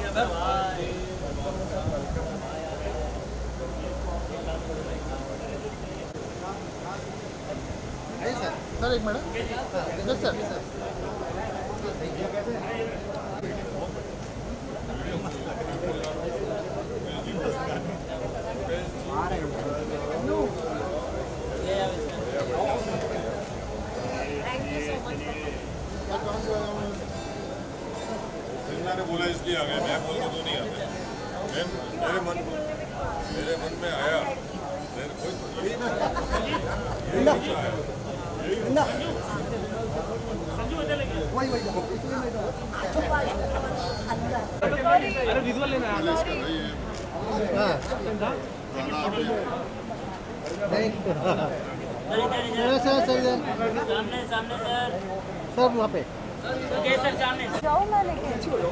Sir एक minute. Yes sir. मैंने बोला इसलिए आ गया, मैं बोल के तो नहीं आता। मेरे मन में आया, मेरे कोई विजुअल लेना है सामने सामने सर वहाँ पे सर सामने जाओ मैं लेके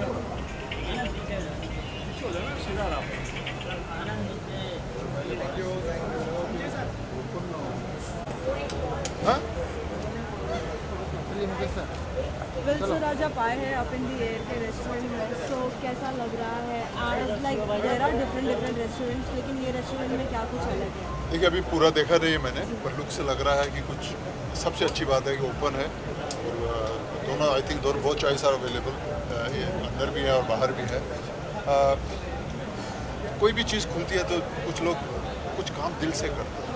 Well, sir, आज आप आए हैं अप इन दी एयर के रेस्टोरेंट में, सो कैसा लग रहा है? आज like there are different restaurants, लेकिन ये रेस्टोरेंट में क्या कुछ अलग है? देखिए, अभी पूरा देखा नहीं है मैंने, पर लुक से लग रहा है कि कुछ सबसे अच्छी बात है कि ओपन है और दोनों आई थिंक दोनों बहुत चॉइस आर अवेलेबल, अंदर भी है और बाहर भी है। कोई भी चीज़ खुलती है तो कुछ लोग कुछ काम दिल से करते हैं।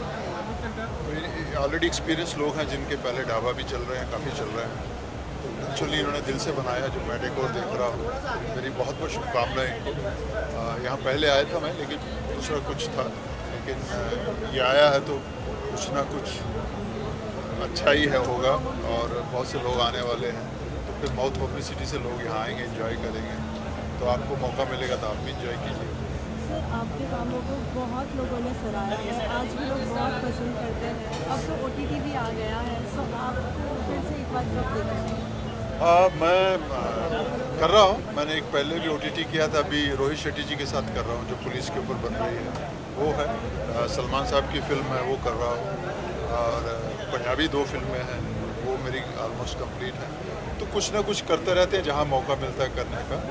ऑलरेडी एक्सपीरियंस लोग हैं जिनके पहले ढाबा भी चल रहे हैं, काफ़ी चल रहे हैं, तो एक्चुअली इन्होंने दिल से बनाया। जो मैं डेकोर देख रहा हूँ, मेरी बहुत बहुत शुभकामनाएं इनको। यहाँ पहले आया था मैं, लेकिन दूसरा कुछ था, लेकिन ये आया है तो कुछ ना कुछ अच्छा ही है होगा और बहुत से लोग आने वाले हैं, तो फिर माउथ पब्लिसिटी से लोग यहाँ आएंगे, एंजॉय करेंगे, तो आपको मौका मिलेगा तो आप भी इंजॉय कीजिए। सर, आपके कामों को बहुत लोगों ने सराहा है, आज भी लोग बहुत पसंद करते हैं। अब तो OTT भी आ गया है, सो आप फिर से एक बार कब देखेंगे? मैं कर रहा हूँ, मैंने एक पहले भी OTT किया था, अभी रोहित शेट्टी जी के साथ कर रहा हूँ, जो पुलिस के ऊपर बन रही है वो है। सलमान साहब की फिल्म है वो कर रहा हूँ, और पंजाबी 2 फिल्में हैं वो मेरी ऑलमोस्ट कंप्लीट है। तो कुछ ना कुछ करते रहते हैं जहाँ मौका मिलता है करने का।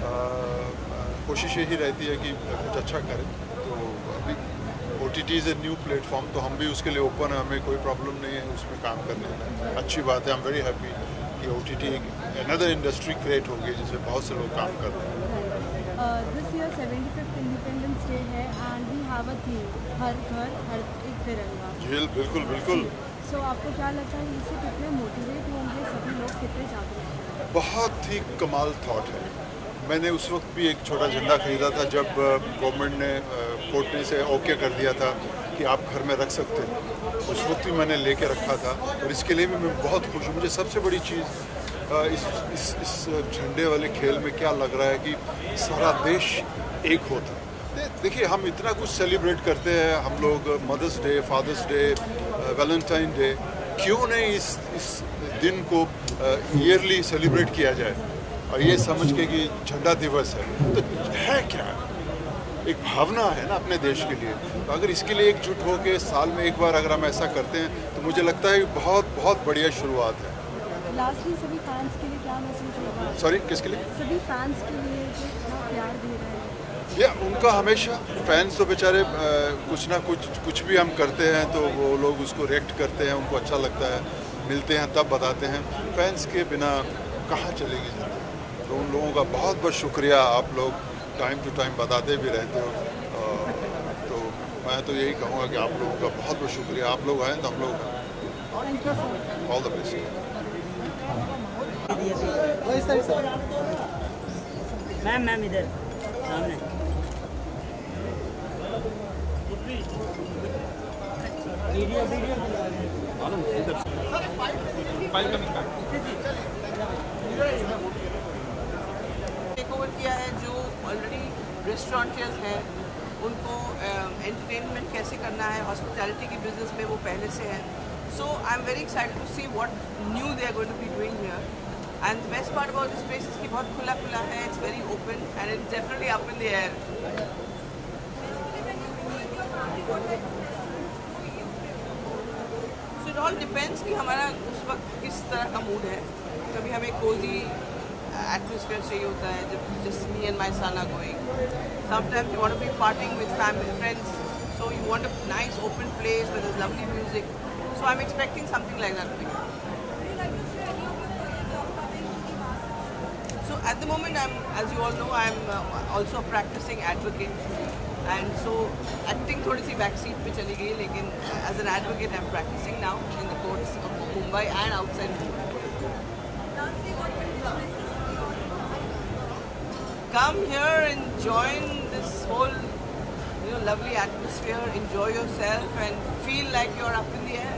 कोशिश यही रहती है कि कुछ अच्छा करें। तो अभी OTT is a new platform, तो हम भी उसके लिए ओपन है, हमें कोई प्रॉब्लम नहीं है उसमें काम करने में। अच्छी बात है, आई एम वेरी हैप्पी कि OTT एक अनदर इंडस्ट्री क्रिएट हो गई जिसमें बहुत से लोग काम कर रहे हैं। This year 75th independence Day है and we have a theme, हर घर हर एक तिरंगा। जी बिल्कुल बिल्कुल। सो आपको क्या लगता है इससे कितने मोटिवेट होंगे सभी लोग, कितने जागरूक? बहुत ही कमाल थॉट है। मैंने उस वक्त भी एक छोटा झंडा खरीदा था जब गवर्नमेंट ने कोर्ट ने इसे ओके कर दिया था कि आप घर में रख सकते हैं। उस वक्त भी मैंने लेके रखा था और इसके लिए भी मैं बहुत खुश हूँ। मुझे सबसे बड़ी चीज़ इस झंडे वाले खेल में क्या लग रहा है कि सारा देश एक होता है। देखिए, हम इतना कुछ सेलिब्रेट करते हैं हम लोग, Mother's Day, Father's Day, Valentine Day, क्यों नहीं इस दिन को ईयरली सेलिब्रेट किया जाए और ये समझ के कि झंडा दिवस है। तो है क्या, एक भावना है ना अपने देश के लिए। तो अगर इसके लिए एकजुट हो के साल में एक बार अगर हम ऐसा करते हैं तो मुझे लगता है बहुत बहुत बढ़िया शुरुआत है। लास्टली सभी फैंस के लिए क्या मैसेज होगा? सॉरी, किसके लिए? सभी फैंस के लिए जो इतना प्यार दे रहे हैं। या उनका हमेशा, फैंस तो बेचारे कुछ ना कुछ भी हम करते हैं तो वो लोग उसको रिएक्ट करते हैं, उनको अच्छा लगता है, मिलते हैं तब बताते हैं। फैंस के बिना कहाँ चलेगी ज़िंदगी। तो उन लोगों का बहुत बहुत शुक्रिया, आप लोग टाइम टू टाइम बताते भी रहते हो। तो मैं तो यही कहूँगा कि आप लोगों का बहुत बहुत शुक्रिया। आप लोग आएँ तो हम लोग ऑल द बेस्ट। मैम इधर सामने। टेक ओवर किया है, जो ऑलरेडी रेस्टोरेंटर्स हैं उनको एंटरटेनमेंट कैसे करना है, हॉस्पिटैलिटी की बिजनेस में वो पहले से है। So I am very excited to see what new they are going to be doing here. And the best part about this place is कि बहुत खुला है, it's very open and it's definitely up in the air. It all depends कि हमारा उस वक्त किस तरह का मूड है। कभी हमें कोजी एटमोसफियर चाहिए होता है जब just me and my son are going. Sometimes you want to be partying with family, friends, so you want a nice open place where there's lovely music. So I'm expecting something like that. So at the moment, as you all know, I'm also a practicing advocate, and so acting थोड़ी सी backseat पे चली गई, लेकिन as an advocate I'm practicing now in the courts of Mumbai and outside Mumbai. Come here and join this whole, lovely atmosphere. Enjoy yourself and feel like you're up in the air.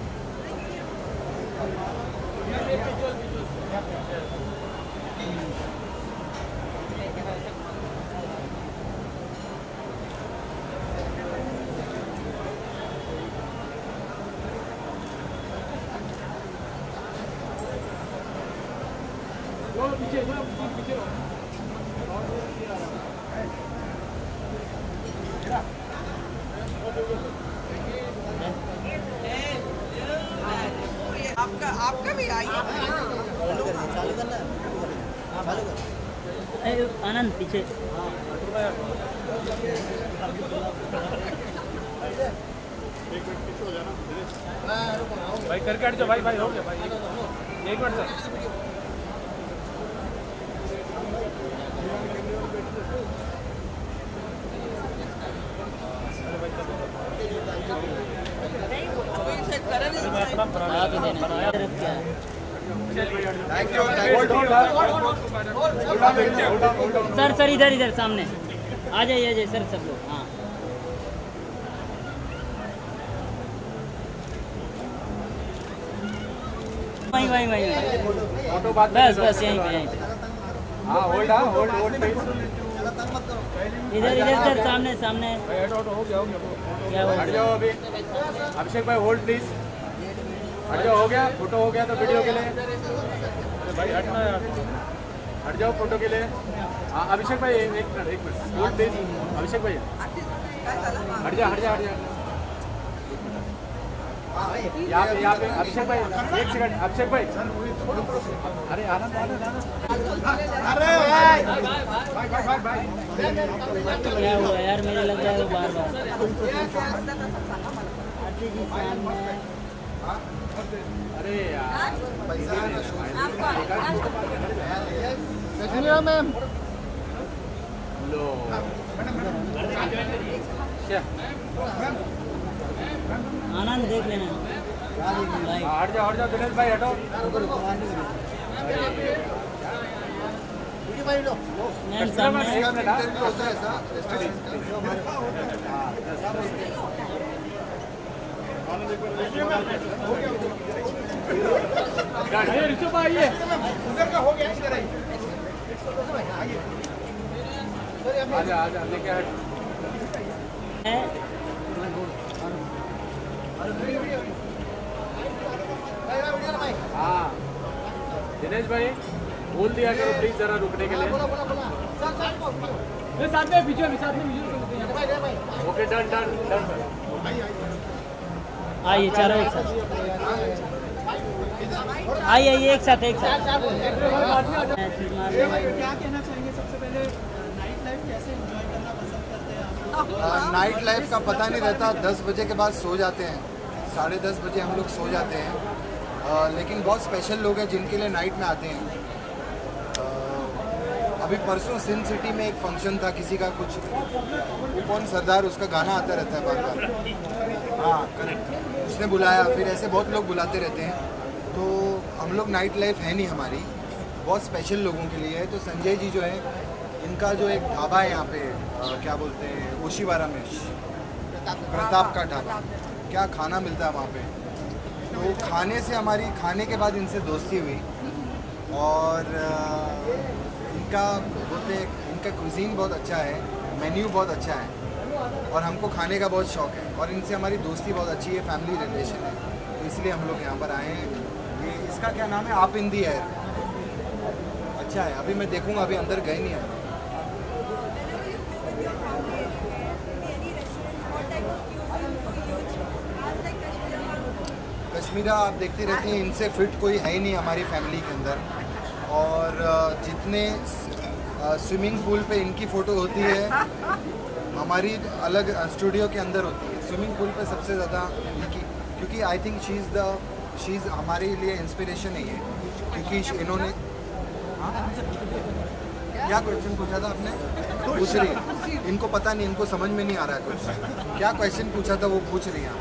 आपका भी आइए. आनंद पीछे. भाई करके हट जाओ भाई हो गया भाई. 1 मिनट सर. सर इधर सामने आ जाइए सर सब लोग. हाँ वही बस यहीं पे. हाँ होल्ड इधर सर सामने. हो गया क्या हो हट जाओ अभी. अभिषेक भाई होल्ड प्लीज. हट जाओ. हो गया फोटो हो गया तो वीडियो के लिए. अरे भाई हटना यार. हट जाओ फोटो के लिए. हाँ अभिषेक भाई एक मिनट होल्ड प्लीज. अभिषेक भाई हट जा. यहाँ पे अभिषेक भाई 1 सेकंड. अभिषेक भाई अरे आनंद. अरे भाई क्या हुआ यार, मेरे लग रहा है वो बार अरे यार मैम लो. आनंद देख लेना. हट जाओ दिनेश भाई हटो. मैम सामने. ऋषभ आइए. आजा लेके हट. हाँ दिनेश भाई बोल दिया करो प्लीज जरा रुकने के लिए. साथ में पीछे ओके डन. आइए चारों एक साथ. आइए एक साथ. क्या कहना चाहेंगे सबसे पहले नाइट लाइफ कैसे एंजॉय करना पसंद करते हैं आप? नाइट लाइफ का पता नहीं रहता. 10 बजे के बाद सो जाते हैं. 10:30 बजे हम लोग सो जाते हैं. लेकिन बहुत स्पेशल लोग हैं जिनके लिए नाइट में आते हैं. अभी परसों सिंध सिटी में एक फंक्शन था किसी का, कुछ कौन सरदार उसका गाना आता रहता है बार. हाँ करेक्ट. उसने बुलाया. फिर ऐसे बहुत लोग बुलाते रहते हैं. तो हम लोग नाइट लाइफ है नहीं हमारी, बहुत स्पेशल लोगों के लिए है. तो संजय जी जो है, इनका जो एक ढाबा है यहाँ पे, क्या बोलते हैं, ओशीवारा में, प्रताप का ढाबा. क्या खाना मिलता है वहाँ पे. तो खाने के बाद इनसे दोस्ती हुई. और इनका बोलते हैं, इनका कुजीन बहुत अच्छा है, मेन्यू बहुत अच्छा है, और हमको खाने का बहुत शौक है. और इनसे हमारी दोस्ती बहुत अच्छी है, फैमिली रिलेशन है. तो इसलिए हम लोग यहाँ पर आए हैं. ये इसका क्या नाम है, आप इन दी एयर. अच्छा है. अभी मैं देखूँगा, अभी अंदर गए नहीं हम. कश्मीरा आप देखते रहते हैं, इनसे फिट कोई है ही नहीं हमारी फैमिली के अंदर. और जितने स्विमिंग पूल पे इनकी फ़ोटो होती है हमारी अलग स्टूडियो के अंदर होती है। स्विमिंग पूल पे सबसे ज़्यादा इनकी, क्योंकि आई थिंक शी इज़ हमारे लिए इंस्पिरेशन है ये, क्योंकि इन्होंने क्या क्वेश्चन पूछा था आपने? पूछ रही है, इनको पता नहीं, इनको समझ में नहीं आ रहा है कुछ। क्या क्वेश्चन पूछा था वो पूछ रही हैं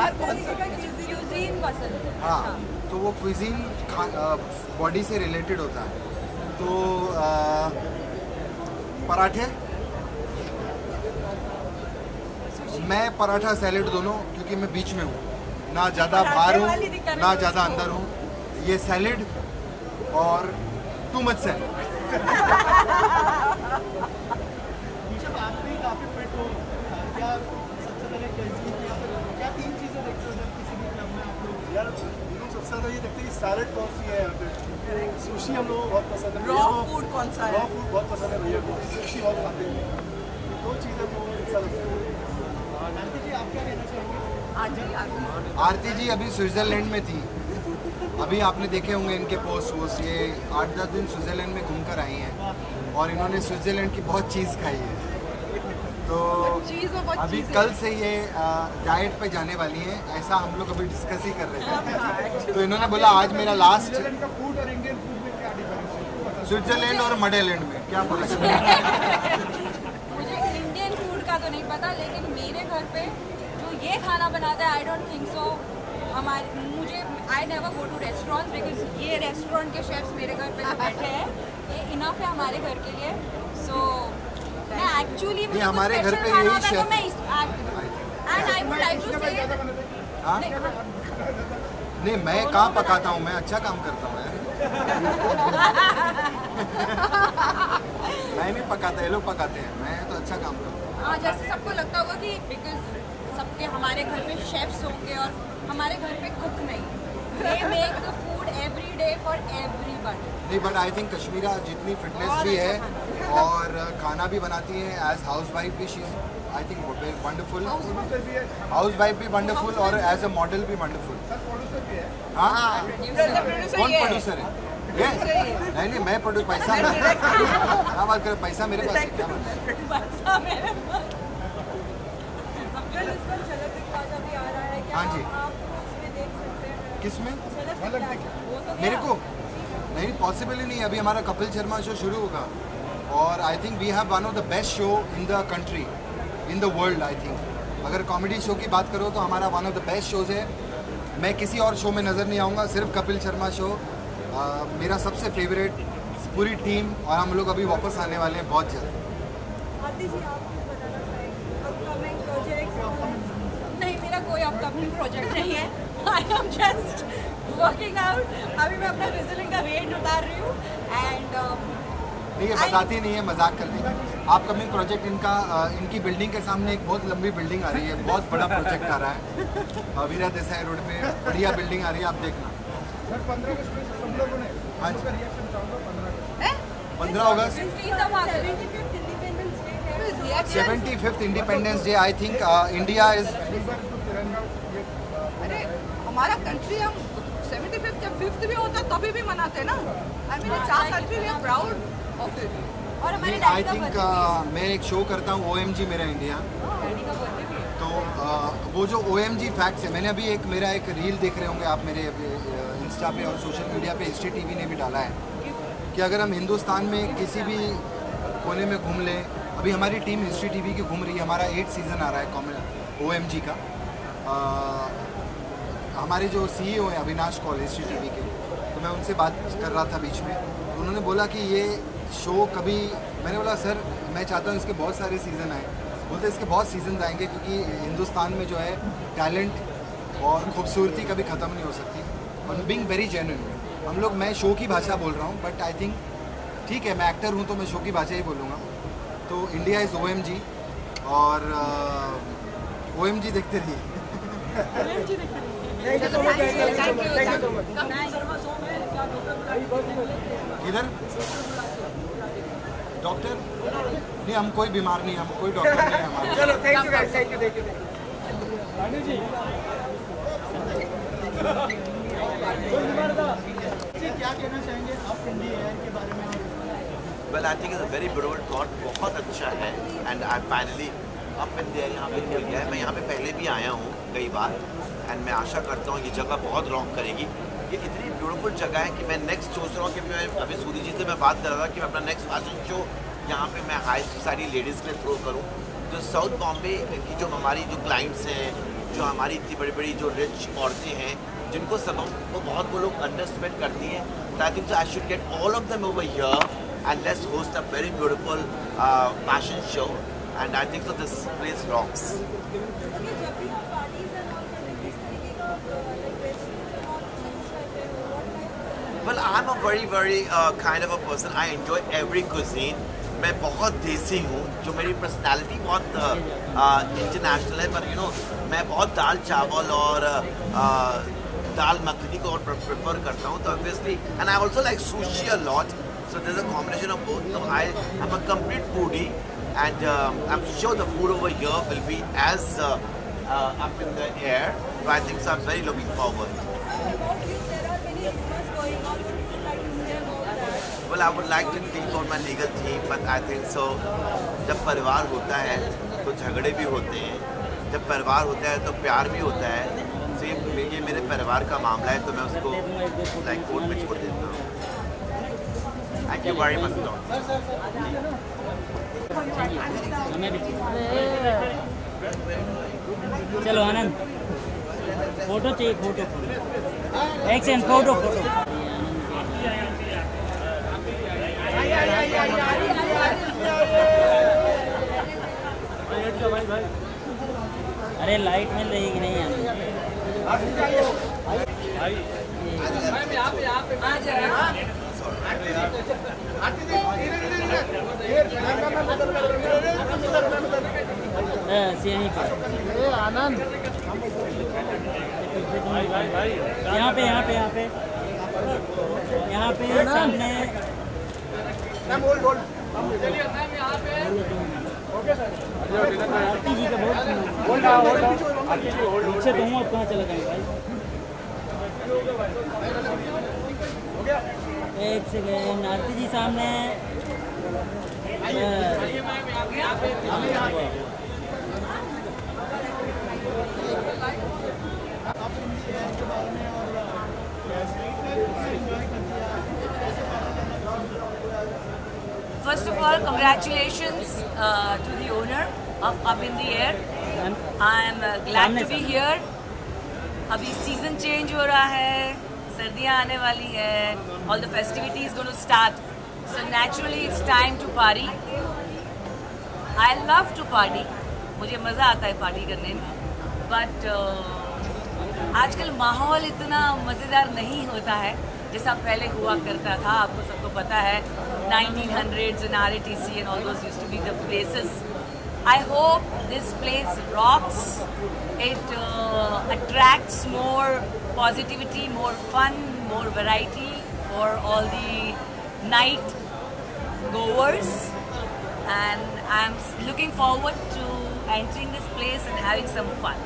आपसे। हाँ, तो वो क्विजीन बॉडी से रिलेटेड होता है। तो पराठे, मैं पराठा सैलेड दोनों, क्योंकि मैं बीच में हूँ, ना ज़्यादा बाहर हूँ ना ज़्यादा अंदर हूँ। ये सैलेड और टू मच सैलेड। आप भी काफी फिट हो, क्या सबसे पहले क्या 3 चीजें देखते हो जब किसी भी क्लब में आप लोग? यार हम लोग सबसे ज़्यादा ये देखते हैं कि सैलेड कौन सी है यहाँ पे, सुशी हम लोगों को बहुत पसंद है, रॉ फूड कौन सा है? रॉ फूड बहुत पसंद है भैया को, सुशी बहुत खाते हैं। ये 2 चीज़ें हम लोगों को अच्छा लगता है। आरती जी, आप क्या कहना चाहेंगे? आरती जी अभी स्विट्ज़रलैंड में थी, अभी आपने देखे होंगे इनके पोस्ट वोस्ट, ये 8-10 दिन स्विट्ज़रलैंड में घूम कर आई हैं और इन्होंने स्विट्ज़रलैंड की बहुत चीज़ खाई है। तो अभी कल से ये डाइट पे जाने वाली हैं, ऐसा हम लोग अभी डिस्कस ही कर रहे थे। तो इन्होंने बोला आज मेरा लास्ट। फूड और इंडियन फूड में क्या डिफरेंस है? स्विट्ज़रलैंड और मडेलैंड में क्या बोला? मुझे इंडियन फूड का तो नहीं पता, लेकिन मेरे घर पे जो ये खाना बनाता है आई डोंट थिंक सो मुझे I never go to restaurants because ये रेस्टोरेंट के शेफ्स मेरे घर पे जो बैठे हैं ये इनफ है हमारे घर के लिए। सो मैं एक्चुअली नहीं, हमारे घर पे यही शेफ है। And I would like to say हाँ? नहीं, मैं कहाँ पकाता हूँ, मैं अच्छा काम करता हूँ यार। मैं नहीं पकाता, ये लोग पकाते हैं, मैं तो अच्छा काम करता हूँ। हाँ, जैसे सबको लगता होगा कि बिकॉज सबके हमारे घर पे शेफ्स होंगे और हमारे घर पे कुक नहीं, they make the food every day for everybody। नहीं, बट आई थिंक कश्मीरा जितनी फिटनेस भी है और खाना भी बनाती है एज हाउस वाइफ भी, she is I think wonderful, house wife भी वंडरफुल और एज अ मॉडल भी वंडरफुल। हाँ, कौन प्रोड्यूसर है? ये नहीं, मैं पैसा क्या बात कर, पैसा मेरे पास है, क्या बात? हाँ जी, किसमें? मेरे को नहीं, पॉसिबल ही नहीं। अभी हमारा कपिल शर्मा शो शुरू होगा और I think we have one of the best show in the country, in the world. I think अगर कॉमेडी शो की बात करो तो हमारा one of the best shows है। मैं किसी और शो में नज़र नहीं आऊँगा, सिर्फ कपिल शर्मा शो मेरा सबसे फेवरेट, पूरी टीम, और हम लोग अभी वापस आने वाले हैं बहुत जल्द। नहीं, मेरा कोई अपकमिंग प्रोजेक्ट नहीं है, I am just working out. अभी मैं अपना रिजल्ट का वेट उतार रही हूँ एंड नहीं, ये बताती नहीं है, मजाक कर रही है। अपकमिंग प्रोजेक्ट इनका, इनकी बिल्डिंग के सामने एक बहुत लंबी बिल्डिंग आ रही है, बहुत बड़ा प्रोजेक्ट आ रहा है वीरा देसाई रोड पे, बढ़िया बिल्डिंग आ रही है, आप देखना। 15 अगस्त में सब लोगों ने हाँ जी, 15 अगस्त 75th independence day. I think India is, अरे हमारा कंट्री हम 75th या 5th भी होता तभी भी मनाते हैं ना। I mean it's our country, we are proud of it. और हमारे आई थिंक मैं एक शो करता हूँ OMG मेरा इंडिया, तो वो जो OMG फैक्ट्स है, मैंने अभी मेरा एक रील देख रहे होंगे आप मेरे इंस्टा पे और सोशल मीडिया पे, हिस्ट्री टीवी ने भी डाला है कि अगर हम हिंदुस्तान में किसी भी कोने में घूम लें, अभी हमारी टीम हिस्ट्री टीवी की घूम रही है, हमारा 8th सीज़न आ रहा है OMG का। हमारे जो CEO हैं अविनाश कौल हिस्ट्री टीवी के, तो मैं उनसे बात कर रहा था बीच में, तो उन्होंने बोला कि ये शो कभी, मैंने बोला सर मैं चाहता हूँ इसके बहुत सारे सीज़न आए। बोलते इसके बहुत सीज़न आएंगे क्योंकि हिंदुस्तान में जो है टैलेंट और खूबसूरती कभी ख़त्म नहीं हो सकती। और बीइंग वेरी जेन्युइन, हम लोग, मैं शो की भाषा बोल रहा हूँ, बट आई थिंक ठीक है, मैं एक्टर हूँ तो मैं शो की भाषा ही बोलूँगा। तो इंडिया इज़ OMG और OMG देखते रहिए। इधर डॉक्टर नहीं, हम कोई बीमार नहीं, हम कोई डॉक्टर नहीं है हमारे। चलो, thank you guys, thank you. Ranu ji ji क्या कहना चाहेंगे आप इंडिया एयर के बारे में? Well, I think it's a very beautiful thought, बहुत अच्छा है and I finally up in there यहाँ पे मिल गया है। मैं यहाँ पे पहले भी आया हूँ कई बार and मैं आशा करता हूँ ये जगह बहुत रॉन्ग करेगी। ये इतनी ब्यूटीफुल जगह है कि मैं नेक्स्ट सोच रहा हूँ कि मैं अभी सूरी जी से मैं बात कर रहा था कि मैं अपना नेक्स्ट फैशन शो यहाँ पे मैं हाई सोसाइटी लेडीज़ के लिए थ्रो करूँ। जो साउथ बॉम्बे की जो हमारी जो क्लाइंट्स हैं, जो हमारी इतनी बड़ी बड़ी जो रिच औरतें हैं, जिनको सब को बहुत वो लोग अंडरस्टैंड करती हैं, तो I think I should get all of them over here and let's host a very beautiful fashion show, and I think so this place rocks. Well, I'm a very kind of a person. I enjoy every cuisine. मैं बहुत देसी हूँ, जो मेरी personality बहुत international है, पर मैं बहुत दाल चावल और दाल मखनी को और प्रेफर करता हूँ, तो obviously and I also like sushi a lot. So there's a combination of both. So I'm a complete foodie, and I'm sure the food over here will be as up in the air. So I think so I'm very looking forward. Well, I would like to think on my legal team, but I think so. जब परिवार होता है तो झगड़े भी होते हैं, जब परिवार होता है तो प्यार भी होता है. तो ये मेरे परिवार का मामला है, तो मैं उसको लाइक कोर्ट में छोड़ देता हूँ. Thank you very much, Don. चलो आनंद, फोटो चाहिए, फोटो एक्शन, फोटो. अरे लाइट मिल रही कि नहीं आनंद? यहीं पर आनंद, यहाँ पे सामने आरती जी का बहुत पीछे तो हूँ, अब कहाँ चला जाएंगे भाई? एक सेकेंड, आरती जी सामने. First of all, congratulations to the owner of Up in the Air. I am glad to be here. अभी सीजन चेंज हो रहा है, सर्दियाँ आने वाली है, all the festivities going to start. So naturally it's time to party. I love to party. मुझे मज़ा आता है पार्टी करने में. But आजकल माहौल इतना मज़ेदार नहीं होता है जैसा पहले हुआ करता था. आपको सबको पता है 1900s and RATC and all those used to be the places. I hope this place rocks. It attracts more positivity, more fun, more variety for all the night goers, and I'm looking forward to entering this place and having some fun.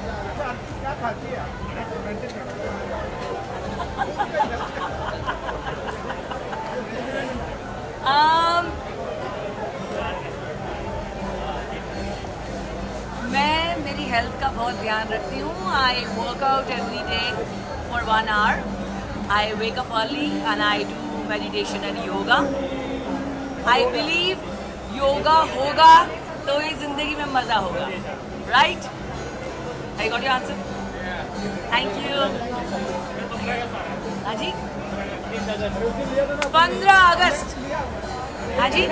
मैं मेरी health का बहुत ध्यान रखती हूँ. I work out every day for 1 hour. I wake up early and I do meditation and yoga. I believe yoga होगा तो ही जिंदगी में मजा होगा. Right? I got your answer. Thank you. हाँ जी. 15 अगस्त. हाँ जी.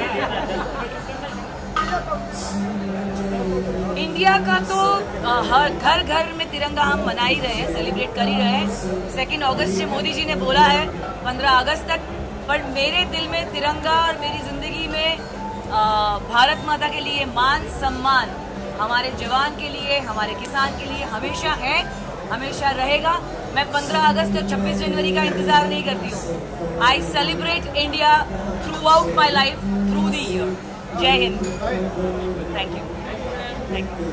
इंडिया का तो हर घर में तिरंगा हम मना ही रहे हैं, सेलिब्रेट कर ही रहे हैं. 2 अगस्त से मोदी जी ने बोला है 15 अगस्त तक, पर मेरे दिल में तिरंगा और मेरी ज़िंदगी में भारत माता के लिए मान सम्मान, हमारे जवान के लिए, हमारे किसान के लिए हमेशा है, हमेशा रहेगा. मैं 15 अगस्त और 26 जनवरी का इंतज़ार नहीं करती हूँ. I celebrate India throughout my life, through the year. जय हिंद. Thank you. Thank you.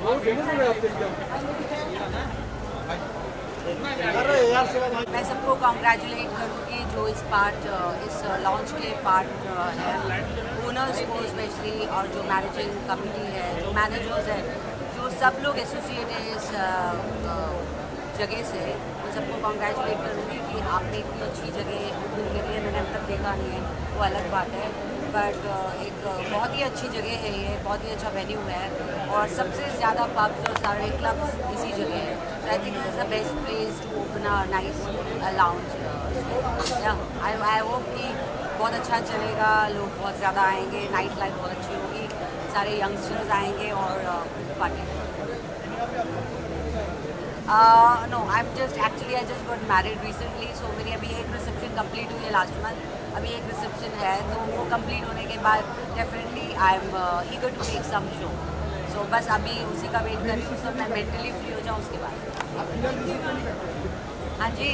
मैं सबको कॉन्ग्रेचुलेट करूँगी जो इस लॉन्च के पार्ट है, ओनर्स को स्पेशली, और जो मैनेजिंग कमिटी है, जो मैनेजर्स हैं, जो सब लोग एसोसिएट है इस जगह से, उन सबको कॉन्ग्रेचुलेट करूँगी कि आपने इतनी अच्छी जगह उनके लिए, मैंने अब तक देखा नहीं है, वो अलग बात है, बट एक बहुत ही अच्छी जगह है ये, बहुत ही अच्छा वेन्यू है, और सबसे ज़्यादा पब्स और सारे क्लब्स इसी जगह है। So I think this is the best place to open a nice lounge. I hope कि बहुत अच्छा चलेगा, लोग बहुत ज़्यादा आएंगे, नाइट लाइफ बहुत अच्छी होगी, सारे यंगस्टर्स आएंगे और party. No, I just got married recently, so मेरी अभी एक रिसेप्शन कंप्लीट हुई है लास्ट मंथ, अभी एक रिसेप्शन है, तो वो कंप्लीट होने के बाद definitely I am eager to make some show. So बस अभी उसी का वेट कर रही हूँ, तो मैं मेंटली फ्री हो जाऊँ उसके बाद। हाँ जी,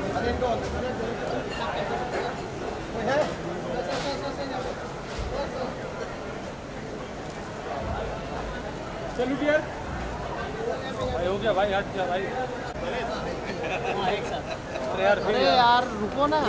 चलो यार भाई, हो गया भाई, हट जा भाई। अरे यार रुको ना।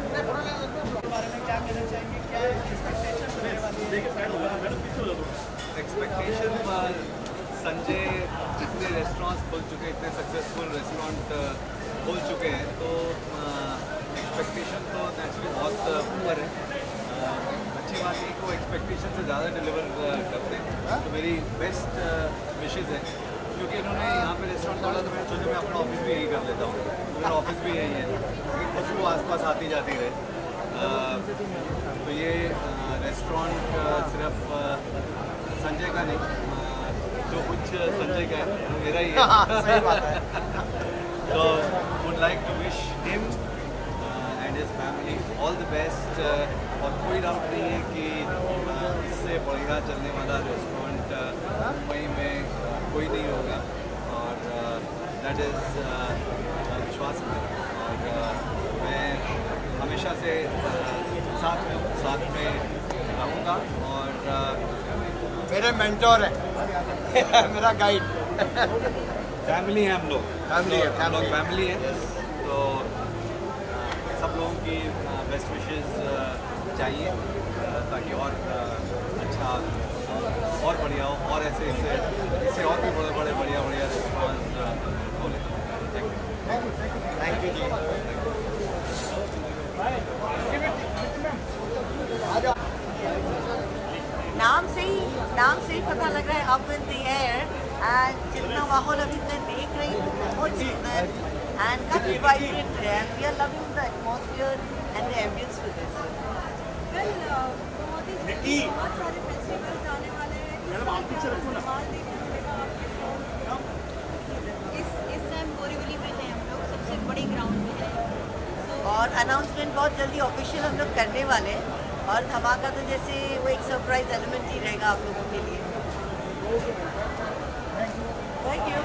एक्सपेक्टेशन पर संजय इतने रेस्टोरेंट्स खोल चुके हैं, इतने सक्सेसफुल रेस्टोरेंट खोल चुके हैं, तो एक्सपेक्टेशन तो नेचुरली बहुत ऊपर है। अच्छी बात है कि वो एक्सपेक्टेशन से ज़्यादा डिलीवर करते हैं, तो मेरी बेस्ट विशेज़ है, क्योंकि इन्होंने यहाँ पे रेस्टोरेंट खोला तो मैं सोचा मैं अपना ऑफिस भी यही कर लेता हूँ, मेरा ऑफिस भी यही है, लेकिन खुशबू आसपास आती जाती रहे। तो ये रेस्टोरेंट सिर्फ संजय का नहीं, जो कुछ संजय का है मेरा ही है। सही बात है। तो would like to wish him and his family all the best, और कोई डाउट नहीं है कि इससे बढ़िया चलने वाला रेस्टोरेंट मुंबई में कोई नहीं होगा, और दैट इज़ विश्वास है, और मैं हमेशा से साथ में रहूँगा, और मेरे मेंटोर है मेरा गाइड। फैमिली है हम लोग, फैमिली है, तो सब लोगों की बेस्ट विशेस चाहिए, ताकि और अच्छा और बढ़िया हो, और ऐसे इससे और भी बड़े बढ़िया रेस्टोरेंट्स खोले। थैंक यू जी। नाम से ही पता लग रहा है up in the air, and जितना माहौल अभी मैं देख रही हूँ बहुत सुंदर एंड काफी वाइब्रेंट है, and we are loving the atmosphere and the ambience with this. बहुत सारे फेस्टिवल्स आने वाले हैं, इस टाइम बोरीवली में है हम लोग, सबसे बड़ी ग्राउंड में है, और अनाउंसमेंट बहुत जल्दी ऑफिशियल हम लोग करने वाले हैं, और धमाका तो जैसे वो एक सरप्राइज एलिमेंट ही रहेगा आप लोगों के लिए। Thank you.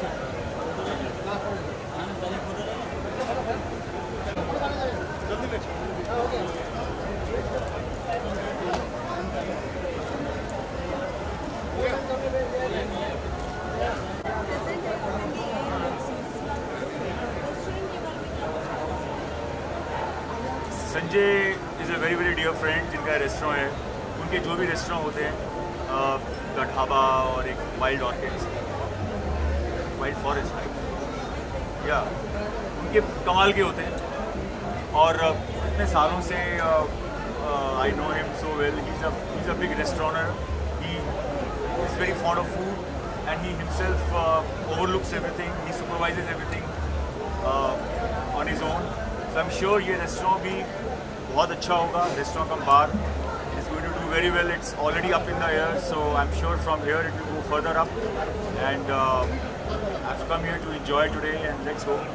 Sanjay is a very very dear friend, जिनका रेस्टोरेंट है, उनके जो भी रेस्टोरेंट होते हैं, द ढाबा और एक वाइल्ड ऑर्किड्स, वाइल्ड फॉरेस्ट, या उनके कमाल के होते हैं, और इतने सालों से I know him so well. He is a big restaurant, he is very fond of food, and he himself overlooks everything, he supervises everything on his own. So I am sure ये restaurant भी बहुत अच्छा होगा, restaurant cum bar is going to do very well. It's already up in the air, so I'm sure from here it will go further up, and I've come here to enjoy today, and let's go.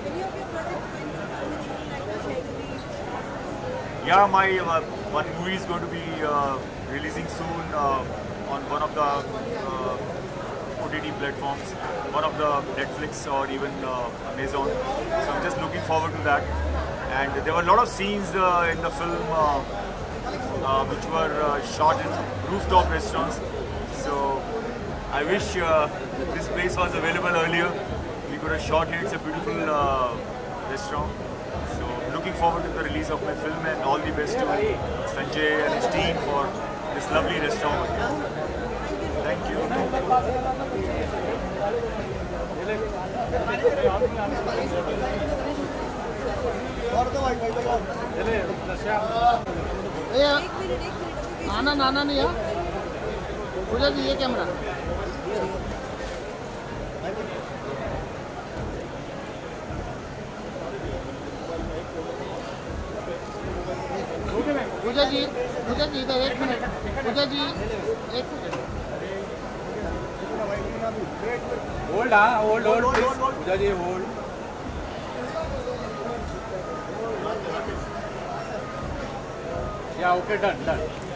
Yeah, my one movie is going to be releasing soon on one of the OTT platforms, one of the Netflix or even Amazon, so I'm just looking forward to that. And there were a lot of scenes in the film which were shot in rooftop restaurants, so I wish this place was available earlier. We could have shot here. It's a beautiful restaurant. So looking forward to the release of my film, and all the best to Sanjay and his team for this lovely restaurant. Thank you. नाना नाना नहीं है पूजा जी, ये camera पूजा जी इधर 1 minute. Pooja ji 1 second hold. हाँ hold Pooja ji hold. Yeah okay done.